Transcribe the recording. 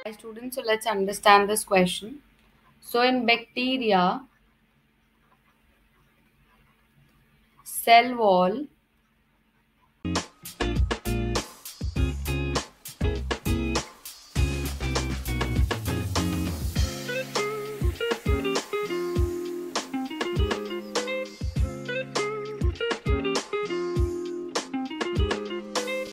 Hi students, so let's understand this question. So in bacteria, cell wall